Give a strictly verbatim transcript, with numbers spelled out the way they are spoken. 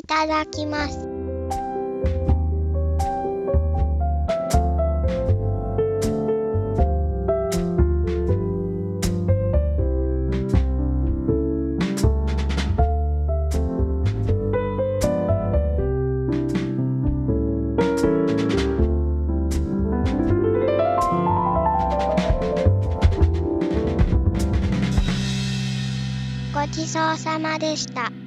いただきます。ごちそうさまでした。